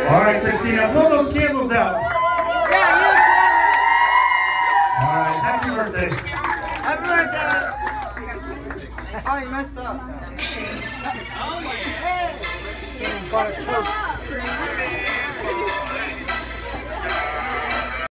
All right, Christina, blow those candles out. All right, happy birthday. Happy birthday. Oh, you messed up. Oh, yeah.